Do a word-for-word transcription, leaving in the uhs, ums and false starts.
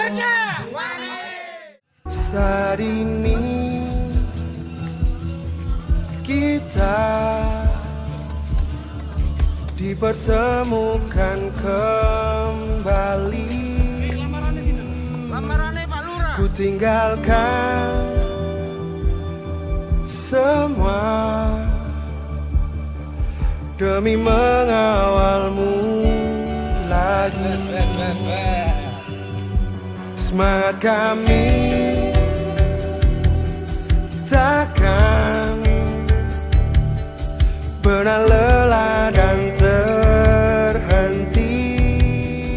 kabarnya? Saat ini kita dipertemukan kembali. Ku tinggalkan semua demi mengawalmu lagi. Semangat kami takkan pernah lelah.